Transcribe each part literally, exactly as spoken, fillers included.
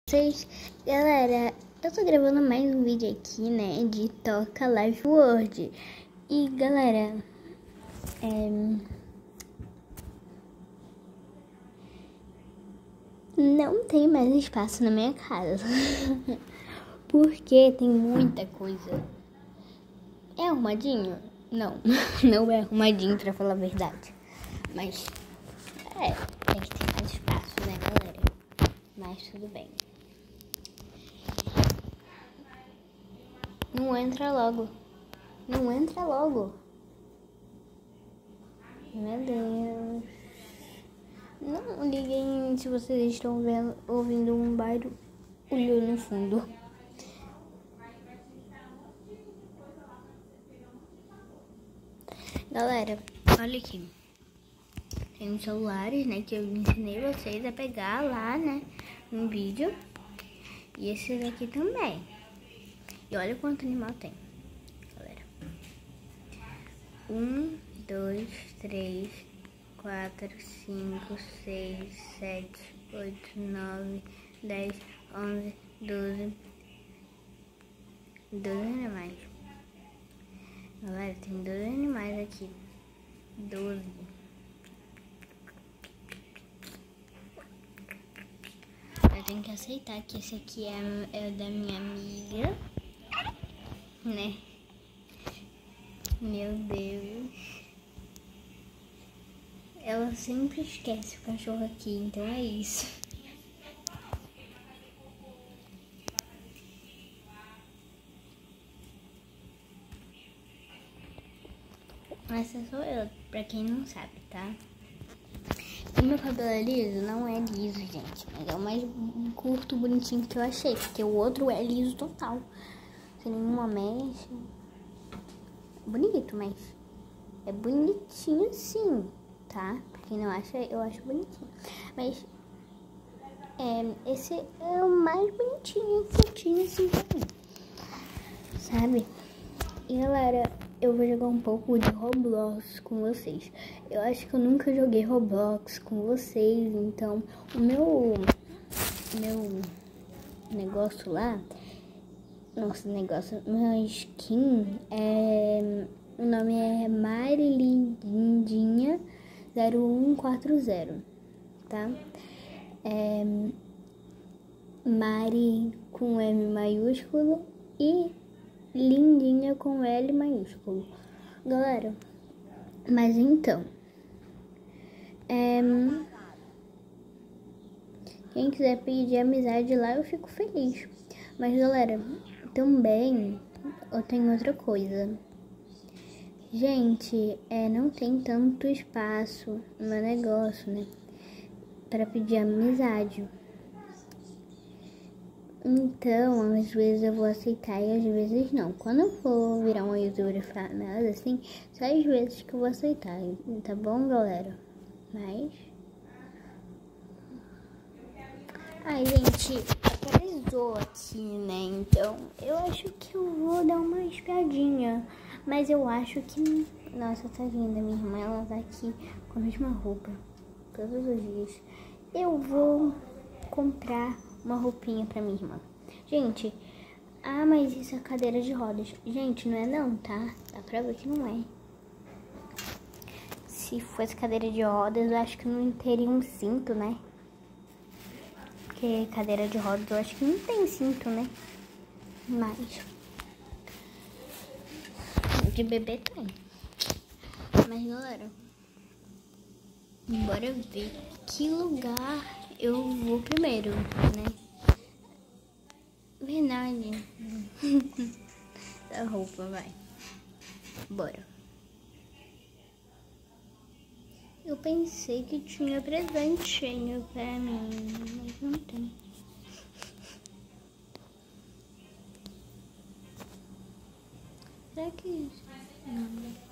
Vocês, galera, eu tô gravando mais um vídeo aqui, né, de Toca Life World. E, galera, é... não tem mais espaço na minha casa, porque tem muita coisa. É arrumadinho? Não, não é arrumadinho, pra falar a verdade. Mas, é, tem que ter mais espaço, né, galera? Mas tudo bem. Não entra logo. Não entra logo. Meu Deus. Não liguem se vocês estão vendo, ouvindo um barulho no fundo. Galera, olha aqui. Tem os celulares, né, que eu ensinei vocês a pegar lá, né, no vídeo. E esse daqui também. E olha quanto animal tem, galera. Um, dois, três, quatro, cinco, seis, sete, oito, nove, dez, onze, doze. doze animais. Galera, tem doze animais aqui. doze. Eu tenho que aceitar que esse aqui é, é da minha amiga, né? Meu Deus. Ela sempre esquece o cachorro aqui, então é isso. Essa sou eu, pra quem não sabe, tá? O meu cabelo é liso? Não é liso, gente. Mas é o mais curto, bonitinho que eu achei. Porque o outro é liso total. Sem nenhuma mecha. Bonito, mas é bonitinho sim, tá? Pra quem não acha, eu acho bonitinho. Mas é, esse é o mais bonitinho, curtinho assim pra mim. Sabe? E galera, eu vou jogar um pouco de Roblox com vocês. Eu acho que eu nunca joguei Roblox com vocês, então o meu meu negócio lá, nosso negócio, meu skin é, o nome é Marilindinha zero um quatro zero, tá? É Mari com M maiúsculo e Lindinha com L maiúsculo. Galera, mas então, é, quem quiser pedir amizade lá, eu fico feliz. Mas galera, também eu tenho outra coisa. Gente, é, não tem tanto espaço no meu negócio, né, para pedir amizade. Então, às vezes eu vou aceitar e às vezes não. Quando eu for virar uma youtuber famosa, assim, só às vezes que eu vou aceitar, tá bom, galera? Mas... ai, gente, atualizou aqui, né? Então, eu acho que eu vou dar uma espiadinha. Mas eu acho que... nossa, tá linda minha irmã, ela tá aqui com a mesma roupa todos os dias. Eu vou comprar uma roupinha pra minha irmã. Gente, ah, mas isso é cadeira de rodas. Gente, não é não, tá? Dá pra ver que não é. Se fosse cadeira de rodas, eu acho que não teria um cinto, né? Porque cadeira de rodas, eu acho que não tem cinto, né? Mas... de bebê tem. Mas, galera, bora ver que lugar eu vou primeiro, né? Verdade. Da roupa, vai. Bora. Eu pensei que tinha presentinho pra mim, mas não tem. Será que... não.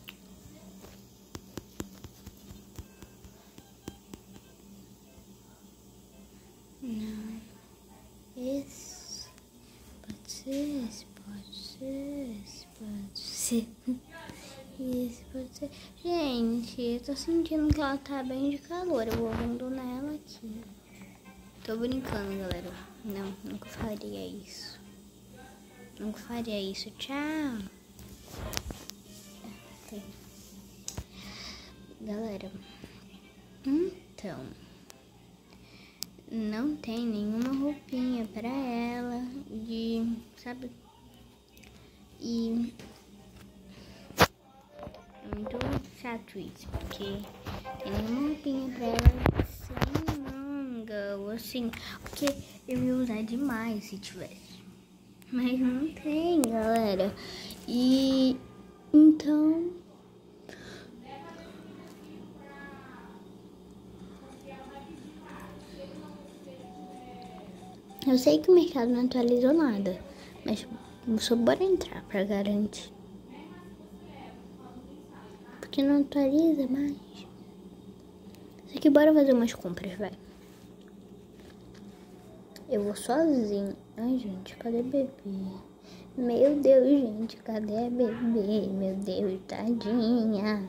Não. Esse pode ser, esse pode ser, esse pode ser. Esse pode ser. Gente, eu tô sentindo que ela tá bem de calor. Eu vou abandonar ela aqui. Tô brincando, galera. Não, nunca faria isso. Nunca faria isso. Tchau. Galera, então, não tem nenhuma roupinha pra ela de, sabe? E é muito chato isso, porque tem nenhuma roupinha pra ela sem manga, ou assim, porque eu ia usar demais se tivesse. Mas não tem, galera. E então eu sei que o mercado não atualizou nada, mas só bora entrar pra garantir. Porque não atualiza mais. Só que bora fazer umas compras, vai. Eu vou sozinho. Ai, gente, cadê bebê? Meu Deus, gente, cadê a bebê? Meu Deus, tadinha.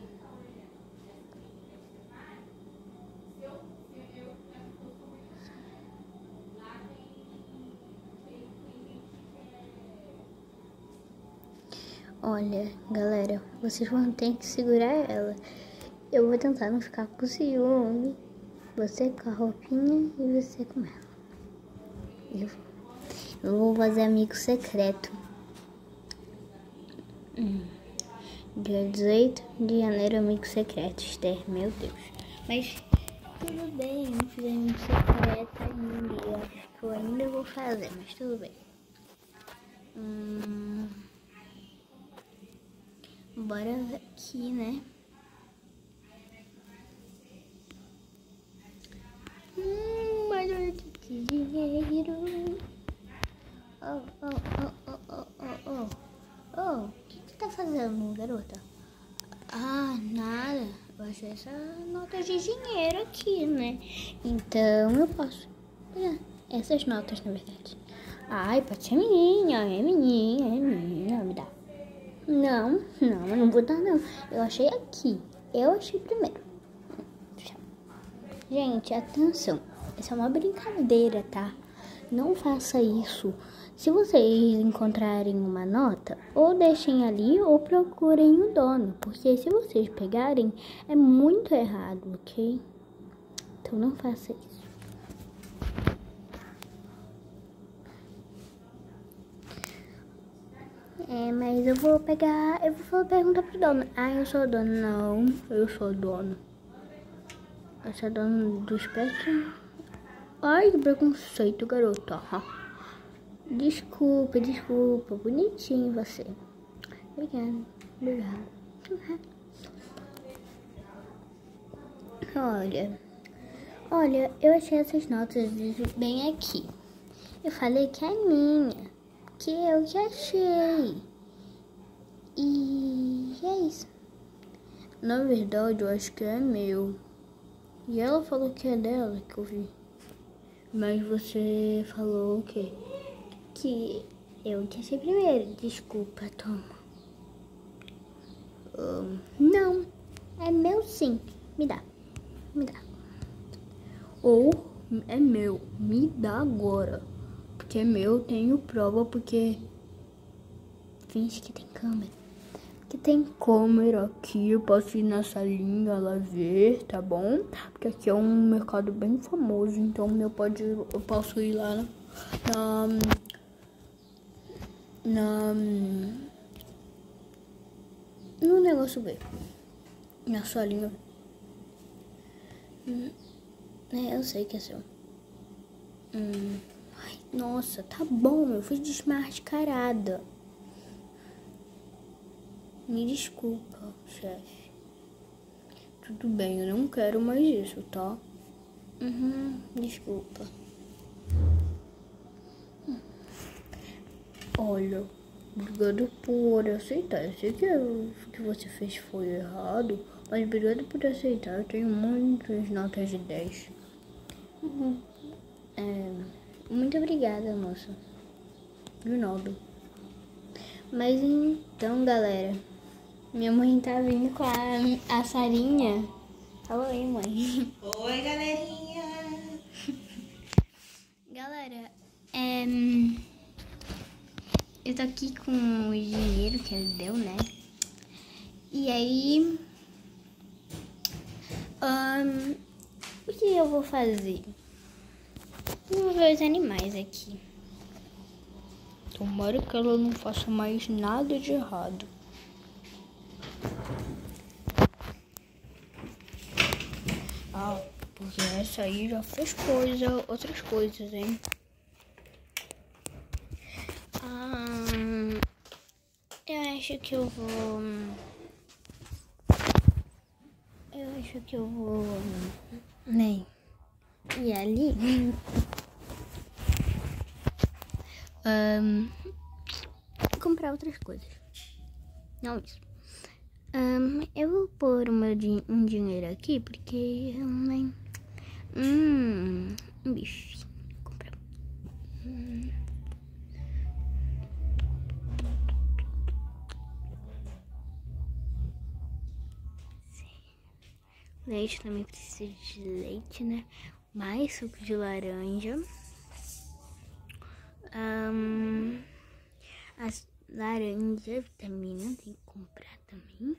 Olha, galera, vocês vão ter que segurar ela. Eu vou tentar não ficar com ciúme. Você com a roupinha e você com ela. Eu, eu vou fazer amigo secreto. Hum. Dia dezoito de janeiro, amigo secreto, Esther. Meu Deus. Mas tudo bem, eu não fiz amigo secreto ainda. Eu acho que eu ainda vou fazer, mas tudo bem. Hum... Bora aqui, né? Hum, mais um dinheiro. Oh, oh, oh, oh, oh, oh, oh. Oh, o que você tá fazendo, garota? Ah, nada. Eu achei essa nota de dinheiro aqui, né? Então eu posso pegar essas notas, na verdade. Ai, pode ser minha, é minha, é minha, me dá. Não, não, eu não vou dar não. Eu achei aqui. Eu achei primeiro. Gente, atenção. Essa é uma brincadeira, tá? Não faça isso. Se vocês encontrarem uma nota, ou deixem ali ou procurem o dono. Porque se vocês pegarem, é muito errado, ok? Então não faça isso. É, mas eu vou pegar, eu vou perguntar pro dono. Ah, eu sou dono. Não, eu sou dono. Eu sou dono dos pets. Ai, que preconceito, garota. Desculpa, desculpa. Bonitinho você. Obrigada, obrigada. Olha, olha, eu achei essas notas bem aqui. Eu falei que é minha. Que eu que achei. E é isso. Na verdade, eu acho que é meu. E ela falou que é dela, que eu vi. Mas você falou o quê? Que eu que achei primeiro. Desculpa, toma. Um, não, é meu sim. Me dá, me dá. Ou é meu, me dá agora. Porque é meu, tenho prova, porque finge que tem câmera. Porque tem câmera aqui, eu posso ir na salinha lá ver, tá bom? Porque aqui é um mercado bem famoso, então eu, pode, eu posso ir lá na, na, no negócio ver. Na salinha. Hum, é, eu sei que é seu. Hum. Ai, nossa, tá bom, eu fui desmascarada. Me desculpa, chefe. Tudo bem, eu não quero mais isso, tá? Uhum, desculpa. Olha, obrigado por aceitar. Eu sei que o que você fez foi errado, mas obrigado por aceitar. Eu tenho muitas notas de dez. Uhum. É... Muito obrigada, moça. De nada. Mas então, galera, minha mãe tá vindo com a, a Sarinha. Fala aí, mãe. Oi, galerinha. Galera, é... eu tô aqui com o dinheiro que ele deu, né? E aí... Um... o que eu vou fazer? Vamos ver os animais aqui. Tomara que ela não faça mais nada de errado. Ah, porque essa aí já fez coisa, outras coisas, hein? Ah, eu acho que eu vou... Eu acho que eu vou... né? E ali... Um, comprar outras coisas. Não isso. Um, eu vou pôr o meu din um dinheiro aqui porque eu nem. Hum, um bife. Comprar. Hum. Leite também precisa de leite, né? Mais suco de laranja. Um, as laranjas, vitamina, tem que comprar também.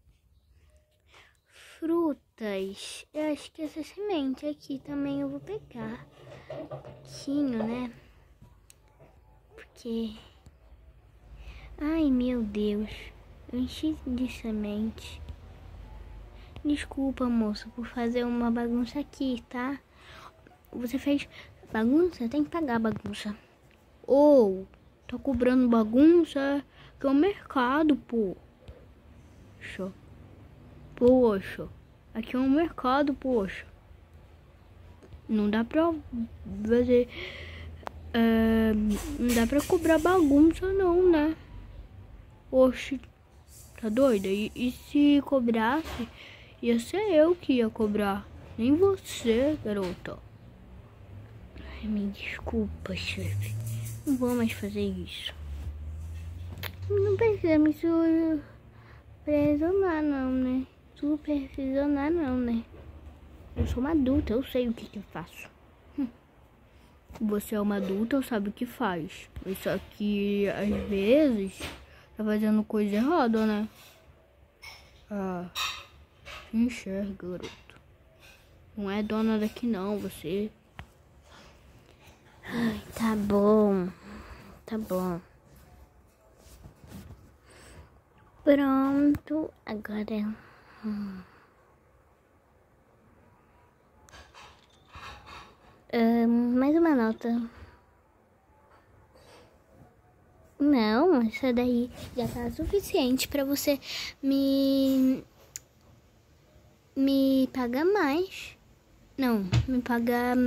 Frutas, eu acho que essa semente aqui também eu vou pegar. Pouquinho, né? Porque... ai, meu Deus, eu enchi de semente. Desculpa, moça, por fazer uma bagunça aqui, tá? Você fez bagunça, tem que pagar a bagunça. Ou, oh, tá cobrando bagunça, que é o mercado, pô. Poxa. Poxa. Aqui é um mercado, poxa. Não dá pra fazer... É, não dá pra cobrar bagunça, não, né? Oxe. Tá doida? E, e se cobrasse, ia ser eu que ia cobrar. Nem você, garota. Ai, me desculpa, chefe. Não vou mais fazer isso. Não precisa me supervisionar não, né? Supervisionar não, né? Eu sou uma adulta, eu sei o que que eu faço. Hum. Você é uma adulta, eu sabe o que faz. Isso aqui, às vezes, tá fazendo coisa errada, né? Ah, enxerga, garoto. Não é dona daqui não, você... Ai, tá bom. Tá bom. Pronto. Agora... Hum. Um, mais uma nota. Não, essa daí já tá suficiente pra você me... Me pagar mais. Não, me pagar...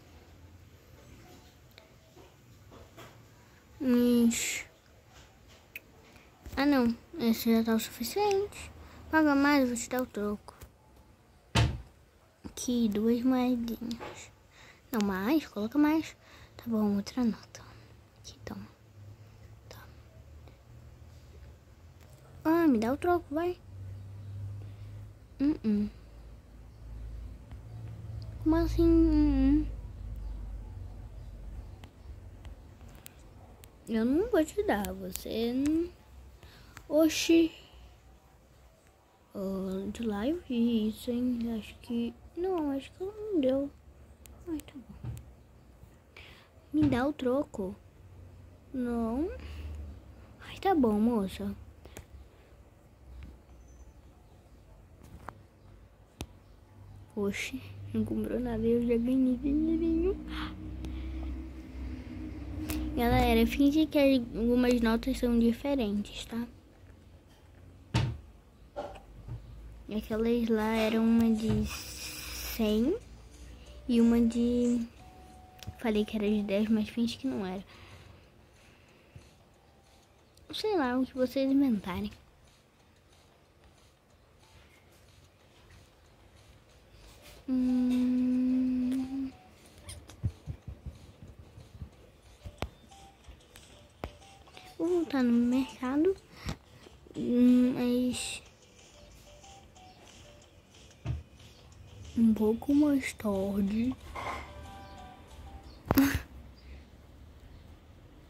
Uns... Ah, não. Esse já tá o suficiente. Paga mais, eu vou te dar o troco. Aqui, duas moedinhas. Não, mais? Coloca mais. Tá bom, outra nota. Aqui, toma. Tá. Ah, me dá o troco, vai. Uh -uh. Como assim? Uh -uh. Eu não vou te dar, você... Oxi. Oh, de lá eu vi isso, hein? Acho que... Não, acho que ela não deu. Ai, tá bom. Me dá o troco. Não. Ai, tá bom, moça. Oxi, não comprou nada, eu já ganhei dinheirinho. Galera, finge que algumas notas são diferentes, tá? E aquelas lá eram uma de cem e uma de... Falei que era de dez, mas finge que não era. Sei lá, o que vocês inventarem. Hum... Vou voltar no mercado, mas um pouco mais tarde.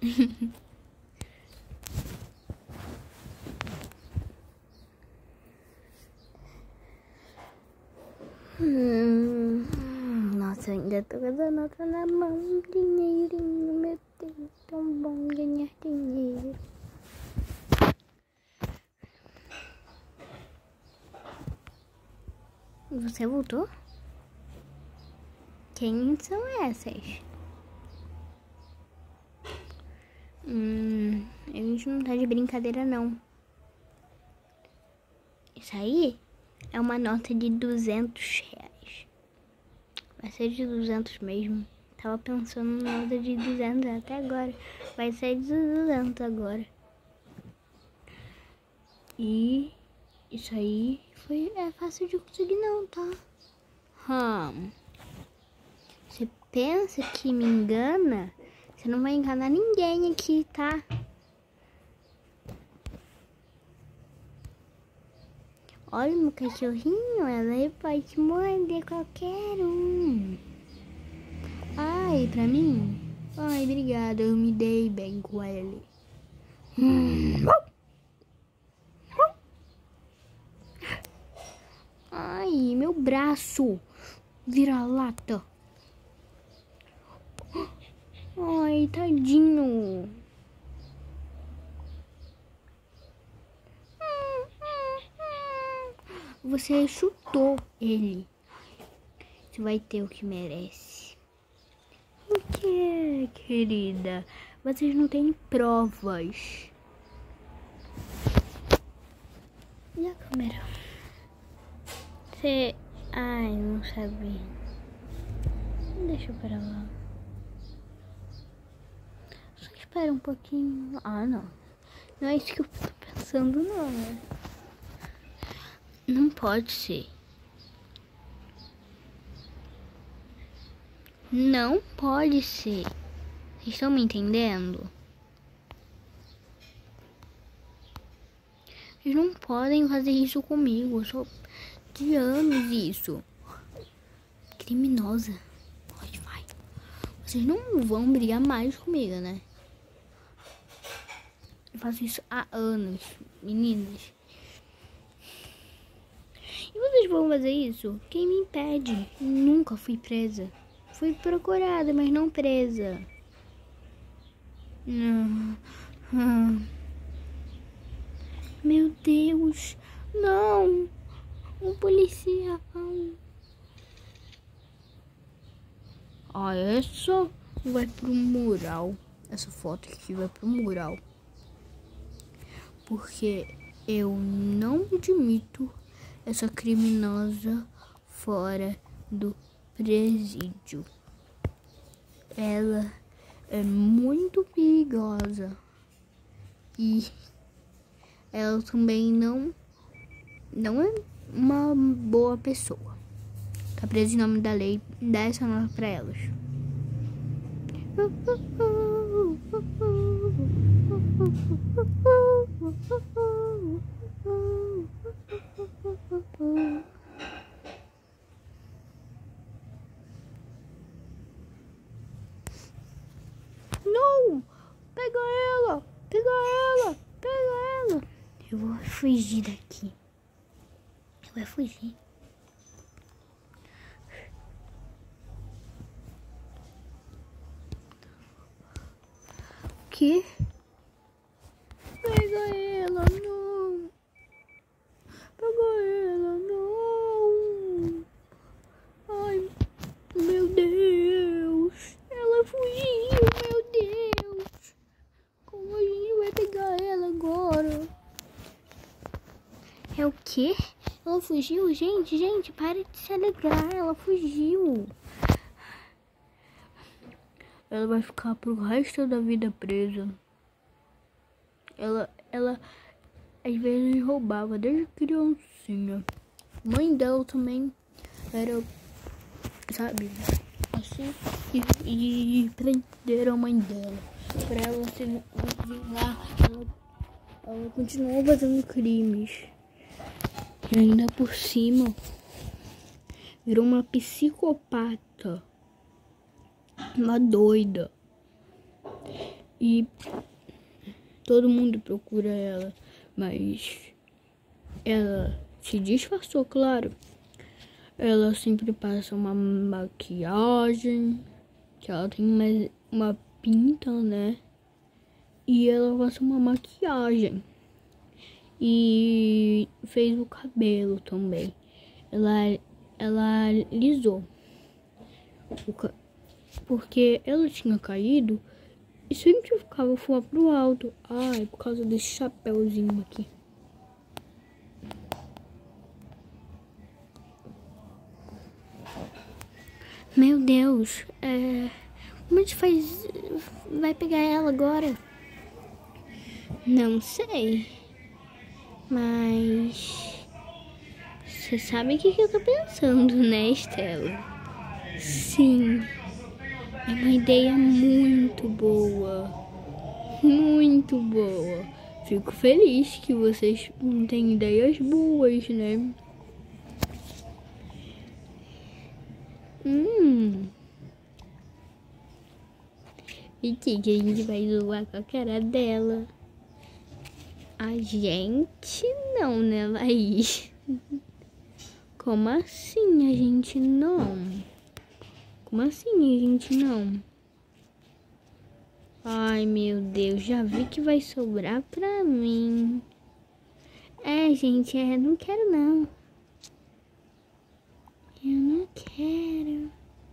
hum, nossa, eu ainda tô com essa nota na mão. Dinheirinho, meu Deus, tão bom ganhar dinheiro. Você voltou? Quem são essas? Hum, a gente não tá de brincadeira, não. Isso aí é uma nota de duzentos reais. Vai ser de duzentos mesmo. Tava pensando na nota de duzentos até agora. Vai ser de duzentos agora. E isso aí foi, é fácil de conseguir não, tá? Hum. Você pensa que me engana? Você não vai enganar ninguém aqui, tá? Olha meu cachorrinho, ela pode morder qualquer um. Ai, pra mim? Ai, obrigada, eu me dei bem com ele. Hum. Ai, meu braço. Vira-lata. Ai, tadinho. Você chutou ele. Você vai ter o que merece. O que, querida? Vocês não têm provas. E a câmera? Você... Ai, não sabia. Deixa eu para lá. Só espera um pouquinho. Ah, não. Não é isso que eu tô pensando, não, né? Não pode ser. Não pode ser. Vocês estão me entendendo? Vocês não podem fazer isso comigo. Eu sou de anos isso. Criminosa. Onde vai? Vocês não vão brigar mais comigo, né? Eu faço isso há anos, meninas. E vocês vão fazer isso? Quem me impede? Nunca fui presa. Fui procurada, mas não presa. Não. Ah. Meu Deus. Não. Um policial. Ah, essa vai pro mural. Essa foto aqui vai pro mural. Porque eu não admito essa criminosa fora do presídio. Ela é muito perigosa. E ela também não, não é uma boa pessoa. Tá presa em nome da lei. Dá essa nota pra elas. Não! Pega ela! Pega ela! Pega ela! Eu vou fugir daqui. Eu vou fugir. Que? Pega ela, não. Pega ela, não. Ai, meu Deus. Ela fugiu, meu Deus. Como a gente vai pegar ela agora? É o quê? Ela fugiu? Gente, gente, para de se alegrar. Ela fugiu. Ela vai ficar pro resto da vida presa. Ela, ela, às vezes roubava desde criancinha. Mãe dela também era, sabe, assim. E, e prenderam a mãe dela. Pra ela se vingar, ela, ela continuou fazendo crimes. E ainda por cima, virou uma psicopata. Uma doida. E todo mundo procura ela, mas ela se disfarçou, claro. Ela sempre passa uma maquiagem, que ela tem uma, uma pinta, né? E ela passa uma maquiagem. E fez o cabelo também. Ela, ela alisou. Porque ela tinha caído e sempre ficava voando pro alto. Ai, por causa desse chapéuzinho aqui. Meu Deus, é... como a gente faz... vai pegar ela agora? Não sei. Mas... você sabe o que, que eu tô pensando, né, Estela? Sim. É uma ideia muito boa. Muito boa. Fico feliz que vocês têm ideias boas, né? Hum. E que que a gente vai zoar com a cara dela? A gente não, né, Laís? Como assim a gente não? Como assim a gente não? Ai, meu Deus, já vi que vai sobrar pra mim. É, gente, é, não quero não. Eu não quero.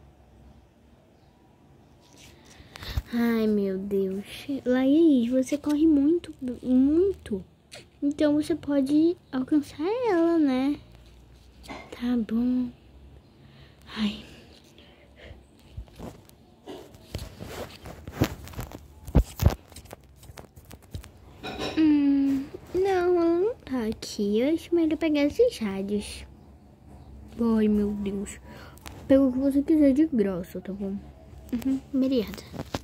Ai, meu Deus. Laís, você corre muito, muito. Então você pode alcançar ela, né? Tá bom. Ai. Hum, não, ela não tá aqui. Eu acho melhor pegar esses rádios. Ai, meu Deus. Pega o que você quiser de graça, tá bom? Uhum, obrigada.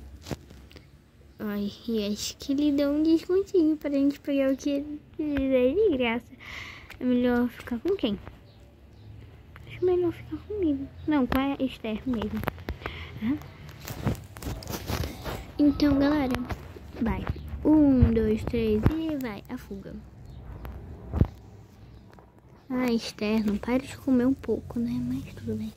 Ai, e acho que ele deu um descontinho pra gente pegar o que quiser de graça. É melhor ficar com quem? Acho melhor ficar comigo. Não, com a Esther mesmo. Hã? Então, galera, vai. Um, dois, três e vai. A fuga. Ah, Esther, não para de comer um pouco, né? Mas tudo bem.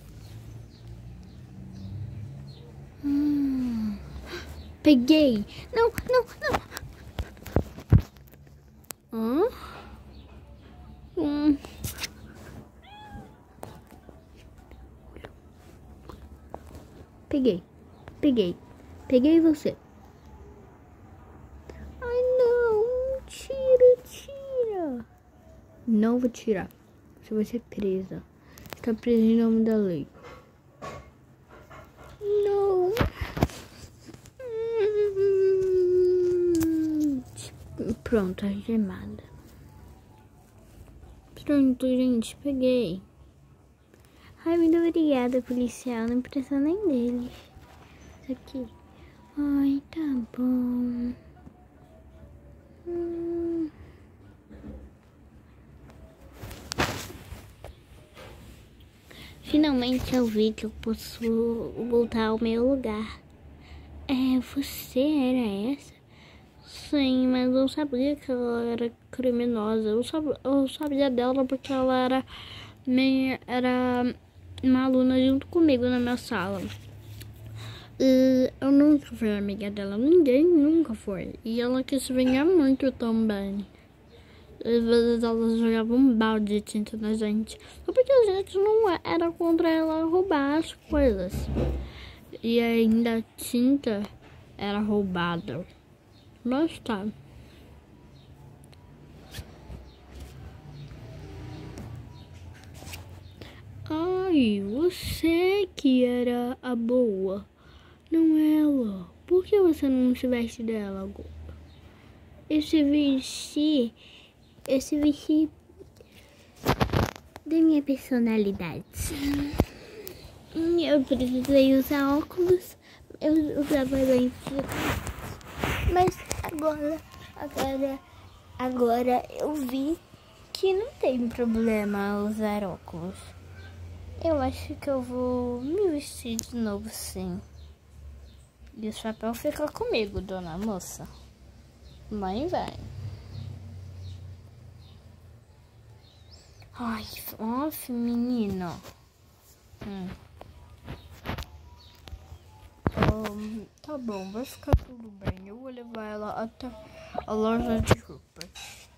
Hum, peguei. Não, não, não. Hã? Hum. Peguei. Peguei. Peguei você. Ai, não. Tira, tira. Não vou tirar. Você vai ser presa. Você tá presa em nome da lei. Não. Pronto, algemada. Pronto, gente, peguei. Ai, muito obrigada, policial. Não precisa nem deles. Isso aqui. Ai, tá bom. Hum. Finalmente eu vi que eu posso voltar ao meu lugar. É, você era essa? Sim, mas eu sabia que ela era criminosa. Eu sabia, eu sabia dela porque ela era minha, era uma aluna junto comigo na minha sala. E eu nunca fui amiga dela, ninguém nunca foi. E ela quis vingar muito também. Às vezes elas jogavam um balde de tinta na gente. Só porque a gente não era contra ela roubar as coisas. E ainda a tinta era roubada. Mas tá. Ai, você que era a boa. Não ela. Por que você não se veste dela agora? Esse vestir... Esse vestir... da minha personalidade. Eu precisei usar óculos. Eu usava lentes. Mas agora... Agora... Agora eu vi que não tem problema usar óculos. Eu acho que eu vou me vestir de novo, sim. E esse papel fica comigo, dona moça. Mãe, vai. Ai, off, menino. Hum. Um, tá bom, vai ficar tudo bem. Eu vou levar ela até a loja de roupas.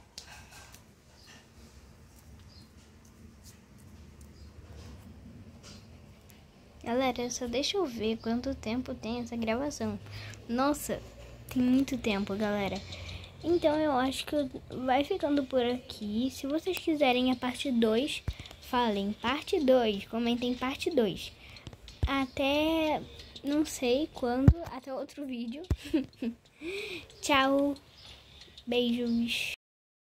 Galera, só deixa eu ver quanto tempo tem essa gravação. Nossa, tem muito tempo, galera. Então eu acho que vai ficando por aqui. Se vocês quiserem a parte dois, falem parte dois, comentem parte dois. Até não sei quando, até outro vídeo. Tchau, beijos.